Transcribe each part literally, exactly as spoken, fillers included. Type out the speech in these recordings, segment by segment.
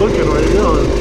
looking where you're going.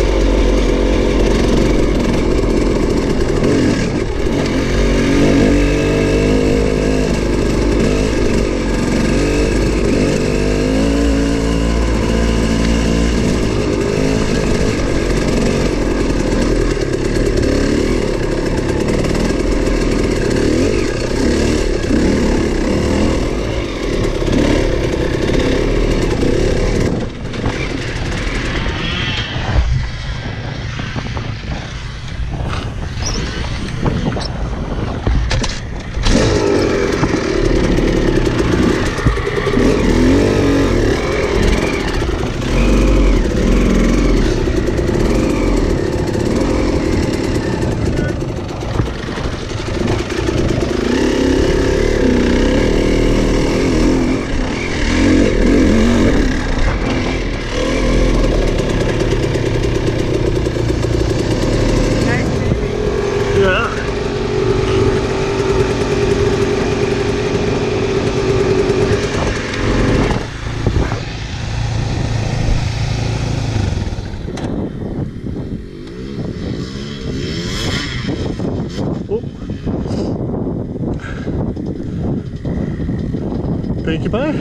Thank you, bye.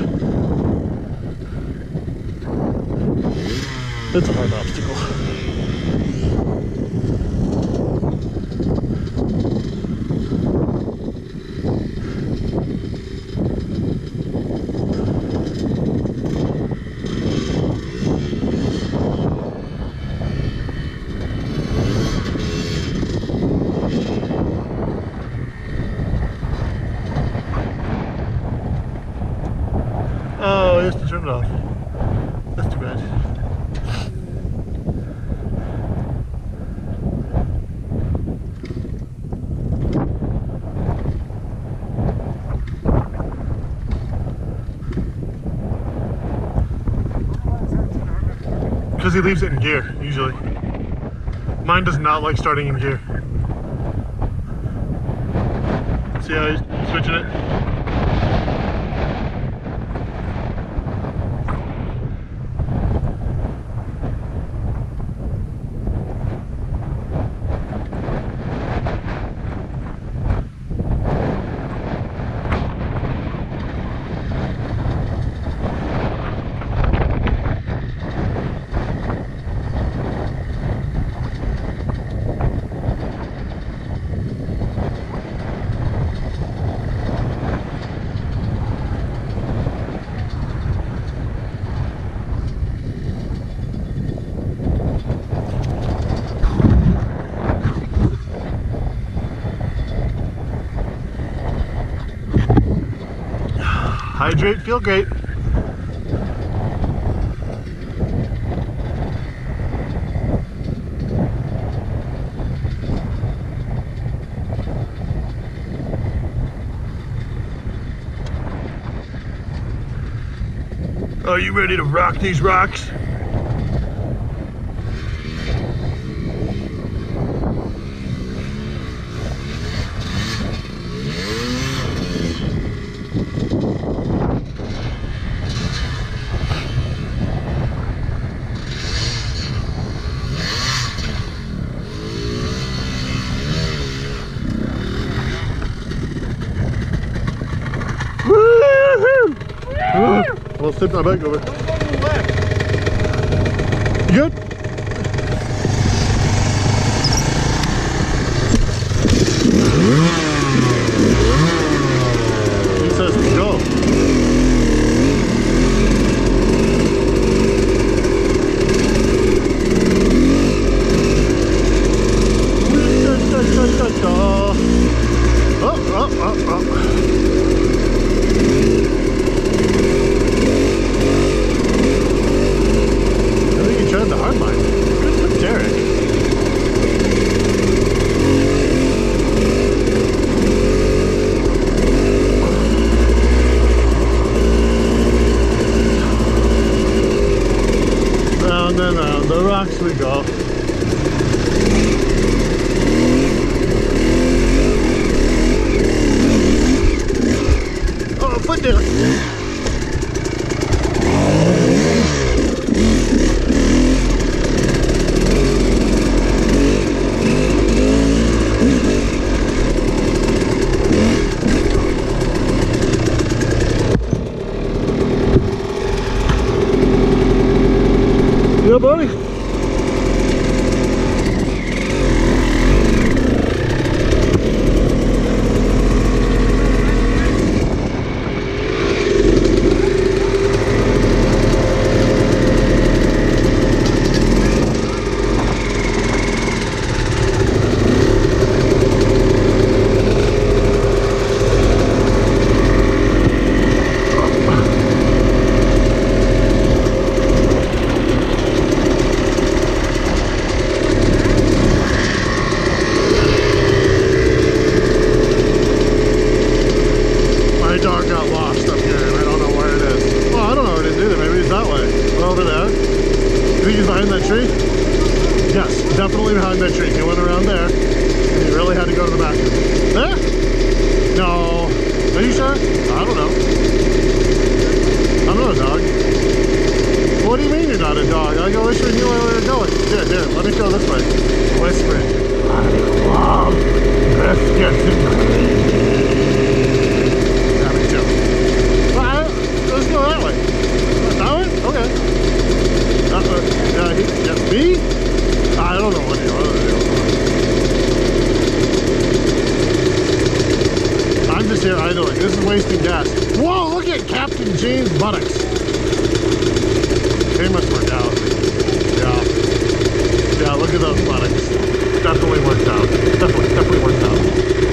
It's a hard obstacle. Oh, I used to turn it off. That's too bad. Because he leaves it in gear, usually. Mine does not like starting in gear. See how he's switching it? Hydrate, feel great. Are you ready to rock these rocks? I'll flip my bike over. Don't go to the left. You good? He says go. Oh, oh, oh, oh. The hard line. Good for Derek. Round and round the rocks we go. Oh, foot Derek. behind that tree? Yes, definitely behind that tree. He went around there, and he really had to go to the bathroom. There? No. Are you sure? I don't know. I'm not a dog. What do you mean you're not a dog? I go wish we knew where we were going. Here, here, let me go this way. Whispering. I love biscuits and cream. Yeah, me too. Well, let's go that way. That way? Okay. That way. Yeah, he, yeah, me? I don't know what he wants to do. I'm just here idling. This is wasting gas. Whoa, look at Captain James' buttocks. They must work out. Yeah. Yeah, look at those buttocks. Definitely worked out. Definitely, definitely worked out.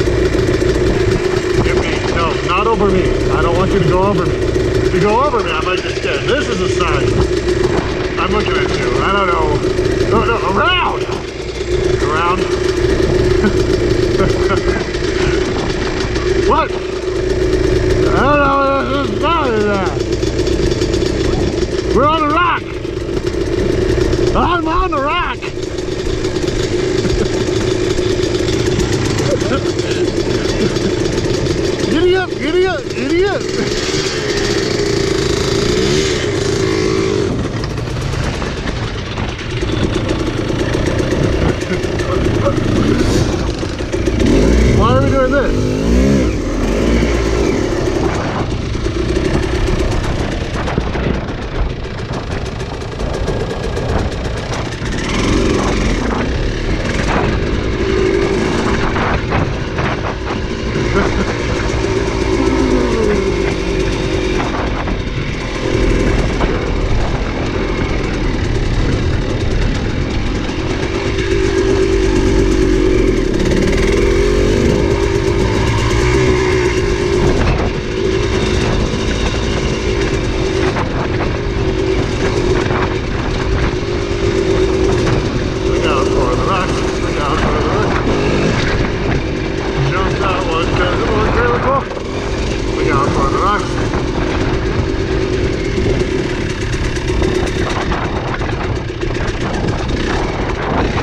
Get me. No, not over me. I don't want you to go over me. If you go over me, I might get scared. This is a sign. I'm looking at you. I don't know. No, no, around! Around. What? I don't know what this is about.